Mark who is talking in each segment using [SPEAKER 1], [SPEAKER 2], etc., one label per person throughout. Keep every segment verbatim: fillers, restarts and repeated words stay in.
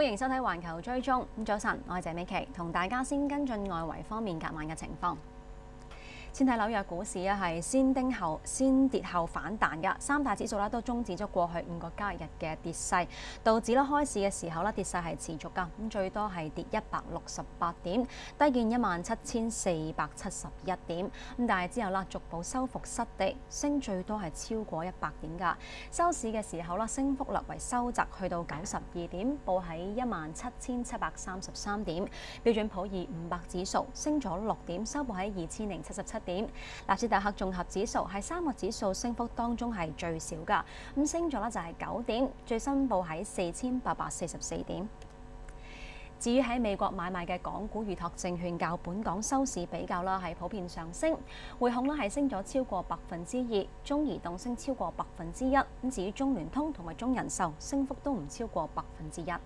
[SPEAKER 1] 歡迎收睇環球追蹤。咁早晨，我係謝美琪，同大家先跟進外圍方面隔晚嘅情況。先睇紐約股市啊，係先跌後先跌後反彈嘅，三大指數咧都終止咗過去五個交易日嘅跌勢。道指咧開市嘅時候咧跌勢係持續㗎，咁最多係跌一百六十八點，低見一萬七千四百七十一點。咁但係之後啦，逐步收復失地，升最多係超過一百點㗎。收市嘅時候啦，升幅略為收窄，去到九十二點，報喺一萬七千七百三十三點。標準普爾五百指數升咗六點，收報喺二千零七十七點。納斯達克綜合指數係三個指數升幅當中係最少㗎，咁升咗咧就係九點，最新報喺四千八百四十四點。至於喺美國買賣嘅港股預託證券較本港收市比較啦，係普遍上升。匯控咧係升咗超過百分之二，中移動升超過百分之一，咁至於中聯通同埋中人壽升幅都唔超過百分之一。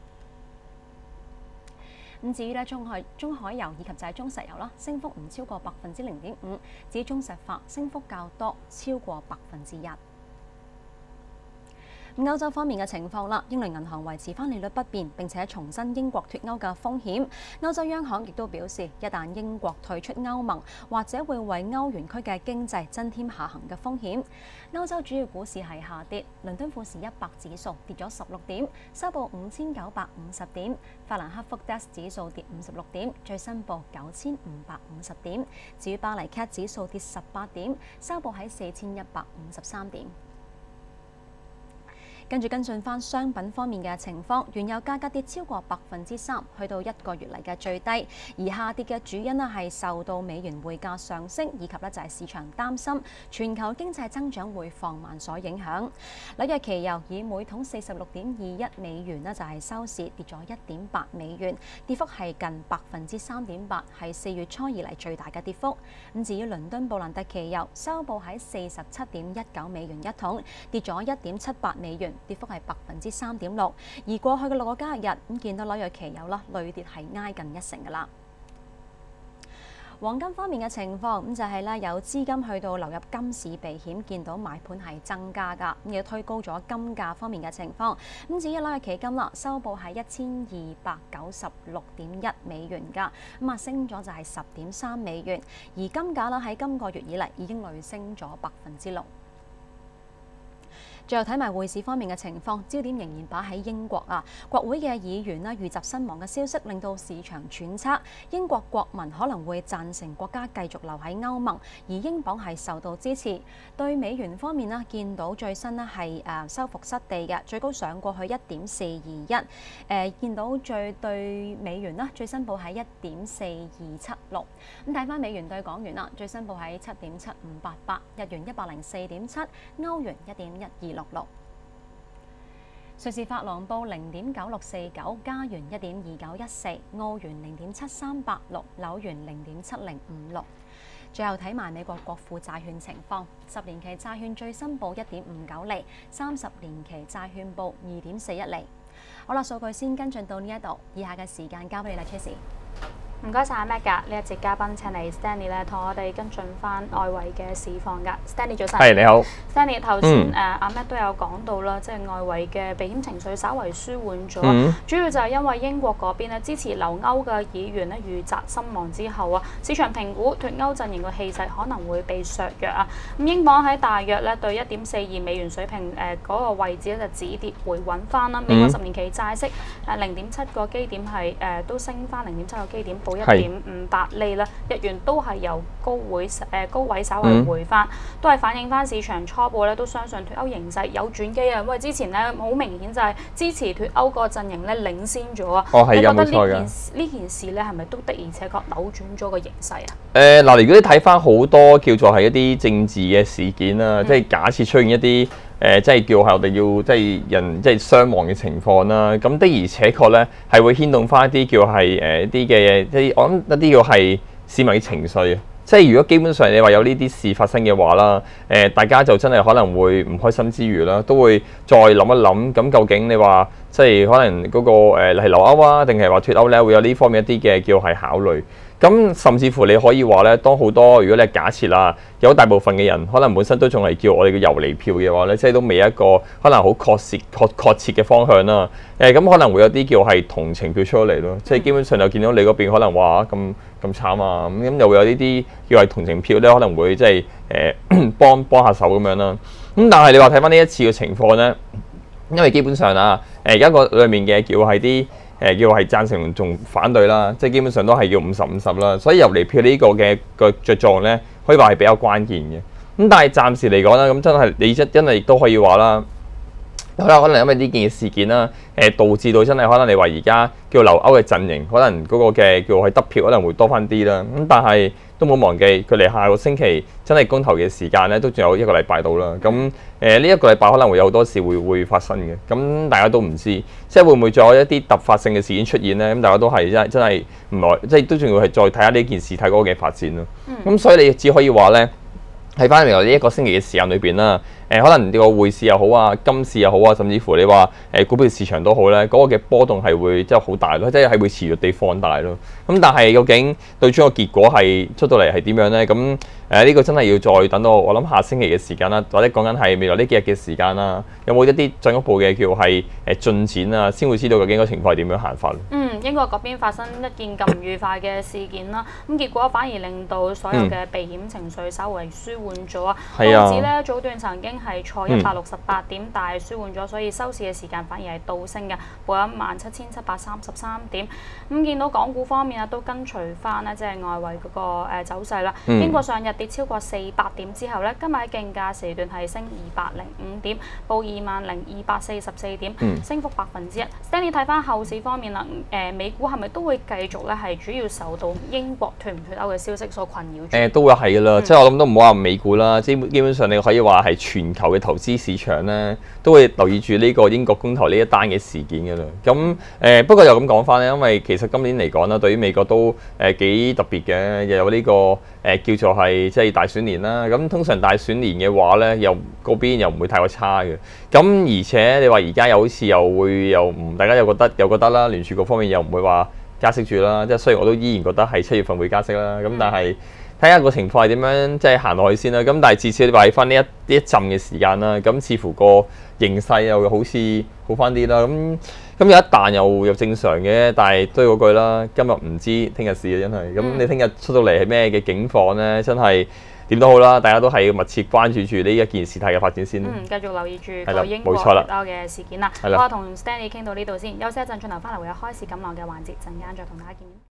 [SPEAKER 1] 咁至於咧中海中海油以及就係中石油啦，升幅唔超過百分之零點五，至於中石化升幅較多，超過百分之一。歐洲方面嘅情況啦，英倫銀行維持翻利率不變，並且重申英國脱歐嘅風險。歐洲央行亦都表示，一旦英國退出歐盟，或者會為歐元區嘅經濟增添下行嘅風險。歐洲主要股市係下跌，倫敦富時一百指數跌咗十六點，收報五千九百五十點；法蘭克福 D A X 指數跌五十六點，最新報九千五百五十點。至於巴黎 C A C 指數跌十八點，收報喺四千一百五十三點。跟住跟進翻商品方面嘅情況，原油價格跌超過百分之三，去到一個月嚟嘅最低。而下跌嘅主因呢係受到美元匯價上升，以及呢就係市場擔心全球經濟增長會放慢所影響。紐約期油以每桶四十六點二一美元呢就係收市跌咗一點八美元，跌幅係近百分之三點八，係四月初以嚟最大嘅跌幅。咁至於倫敦布蘭特期油收報喺四十七點一九美元一桶，跌咗一點七八美元。跌幅係百分之三點六，而過去嘅六個交易日咁見到紐約期油啦，累跌係挨近一成㗎啦。黃金方面嘅情況咁就係咧，有資金去到流入金市避險，見到買盤係增加㗎，咁亦都推高咗金價方面嘅情況。咁至於紐約期金啦，收報係一千二百九十六點一美元㗎，咁啊升咗就係十點三美元，而金價啦喺今個月以嚟已經累升咗百分之六。最後睇埋匯市方面嘅情況，焦點仍然擺喺英國啊。國會嘅議員啦遇襲身亡嘅消息，令到市場揣測英國國民可能會贊成國家繼續留喺歐盟，而英鎊係受到支持。對美元方面啦，見到最新呢係誒收復失地嘅，最高上過去一點四二一。誒見到最對美元啦，最新報喺一點四二七六。咁睇翻美元對港元啦，最新報喺七點七五八八，日元一百零四點七，歐元一點一二六六，瑞士法郎報零點九六四九，加元一點二九一四，澳元零點七三八六，紐元零點七零五六。最後睇埋美國國庫債券情況，十年期債券最新報一點五九厘，三十年期債券報二點四一厘。好啦，數據先跟進到呢一度，以下嘅時間交俾你啦 ，Tracy。
[SPEAKER 2] 唔該晒阿 Mac 㗎，呢一節嘉賓請嚟 Stanley 咧，同我哋跟進翻外圍嘅市況㗎。Stanley 早晨。
[SPEAKER 3] 係你好。
[SPEAKER 2] Stanley 頭先誒阿 Mac 都有講到啦，即係外圍嘅避險情緒稍為舒緩咗，嗯、主要就係因為英國嗰邊咧支持留歐嘅議員咧遇襲身亡之後啊，市場評估脱歐陣營嘅氣勢可能會被削弱啊。咁英鎊喺大約咧對一點四二美元水平誒嗰、呃那個位置咧就止跌回穩翻啦。美國十年期債息誒零點七個基點係誒、呃、都升翻零點七個基點。一點五八厘啦，日元都係由高位誒、呃、高位稍為回翻，嗯、都係反映翻市場初步咧都相信脱歐形勢有轉機啊！因為之前咧好明顯就係支持脱歐個陣營咧領先咗啊！
[SPEAKER 3] 哦，係
[SPEAKER 2] 你覺得呢
[SPEAKER 3] 件
[SPEAKER 2] 呢件事咧係咪都的而且確扭轉咗個形勢啊？
[SPEAKER 3] 誒嗱、呃，如果你睇翻好多叫做係一啲政治嘅事件啦，嗯、即係假設出現一啲。誒、呃，即係叫係我哋要即係人即係傷亡嘅情況啦。咁的而且確咧，係會牽動翻一啲叫係誒一啲嘅即係我諗一啲叫係市民嘅情緒啊。即係如果基本上你話有呢啲事發生嘅話啦，誒、呃、大家就真係可能會唔開心之餘啦，都會再諗一諗，咁究竟你話即係可能嗰、那個誒係留歐啊，定係話脱歐咧，會有呢方面一啲嘅叫係考慮。 咁甚至乎你可以話咧，當好多如果你係假設啦，有大部分嘅人可能本身都仲係叫我哋嘅遊離票嘅話咧，即係都未一個可能好確切確確切嘅方向啦。誒、呃、咁可能會有啲叫係同情票出嚟咯，即係基本上就見到你嗰邊可能話咁咁慘啊，咁咁又會有呢啲叫係同情票咧，可能會即係誒幫幫下手咁樣啦。咁但係你話睇翻呢一次嘅情況咧，因為基本上啊誒而家個裡面嘅叫係啲。誒叫係贊成仲反對啦，即係基本上都係要五十五十啦，所以遊離票呢個嘅個著作咧，可以話係比較關鍵嘅。咁但係暫時嚟講啦，咁真係你真真係亦都可以話啦，好啦，可能因為呢件事件啦，誒導致到真係可能你話而家叫留歐嘅陣營，可能嗰個嘅叫係得票可能會多翻啲啦。咁但係都冇忘記，佢哋下個星期真係公投嘅時間咧，都仲有一個禮拜到啦。咁誒呢一個禮拜可能會有好多事會會發生嘅。咁大家都唔知，即係會唔會再有一啲突發性嘅事件出現咧？咁大家都係真係真係唔耐，即係都仲要係再睇下呢件事睇嗰個嘅發展咯。咁、嗯、所以你只可以話咧，喺翻嚟呢一個星期嘅時間裏邊啦。誒、呃、可能呢個匯市又好啊，金市又好啊，甚至乎你話誒、呃、股票市場都好咧，嗰、那個嘅波動係會即係好大咯，即係係會持續地放大咯。咁但係究竟對終個結果係出到嚟係點樣咧？咁誒呢個真係要再等到我諗下星期嘅時間啦，或者講緊係未來呢幾日嘅時間啦，有冇一啲進一步嘅叫係誒進展啊，先會知道究竟個情況係點樣行法。
[SPEAKER 2] 嗯，英國嗰邊發生一件咁唔愉快嘅事件啦，咁結果反而令到所有嘅避險情緒稍為舒緩咗啊。
[SPEAKER 3] 係啊。
[SPEAKER 2] 道指咧早段曾經係挫一百六十八點，嗯、但係舒緩咗，所以收市嘅時間反而係倒升嘅，報一萬七千七百三十三點。咁見到港股方面啊，都跟隨翻咧，即係外圍嗰個誒走勢啦。嗯、經過上日跌超過四百點之後咧，今日喺競價時段係升二百零五點，報二萬零二百四十四點，嗯、升幅百分之一。Stanley 睇翻後市方面啦，誒、呃、美股係咪都會繼續咧係主要受到英國脱唔脱歐嘅消息所困擾住？誒、呃、都會係㗎啦，嗯、即係我諗都唔好話美股啦，基基本上你可以話係全球嘅投資市場咧，都會留意住呢個英國公投呢一單嘅事件㗎啦。咁誒、呃、不過又咁講翻咧，因為其實今年嚟講啦，對於美國都誒幾、呃、特別嘅，又有呢、這個誒、呃、叫做係即係大選年啦。咁通常大選年嘅話咧，又嗰邊又唔會太過差嘅。咁而且你話而家又好似又會又唔，大家又覺得又覺得啦，聯儲局方面又唔會話加息住啦。即係雖然我都依然覺得係七月份會加息啦。咁但係睇下個情況係點樣，即係行落去先啦。咁但係至少你話喺翻呢一呢一陣嘅時間啦，咁似乎個形勢又好似好翻啲啦。咁咁有一彈又又正常嘅，但係都係嗰句啦。今日唔知聽日事啊，真係。咁、嗯、你聽日出到嚟係咩嘅境況咧？真係點都好啦，大家都係要密切關注住呢一件事態嘅發展先。嗯， 繼續留意住個英國脱歐嘅事件啦。好啊，同 Stanley 傾到呢度先，休息一陣，轉頭翻嚟會有開市咁浪嘅環節，陣間再同大家見面。